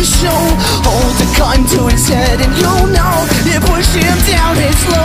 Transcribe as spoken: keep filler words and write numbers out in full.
show. Hold the gun to his head and you'll know you push him down his low.